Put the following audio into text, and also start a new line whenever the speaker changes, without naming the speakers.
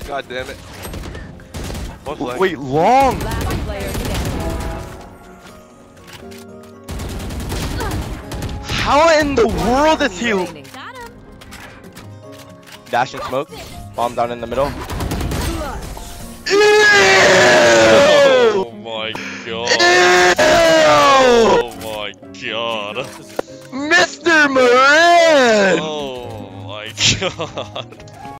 God damn it. What's left?
Wait, long!
Last player standing.
How in the world is he
Remaining.
dashing smoke? Bomb down in the middle.
Oh my god. Oh my god.
Mr. Moran!
Oh my god.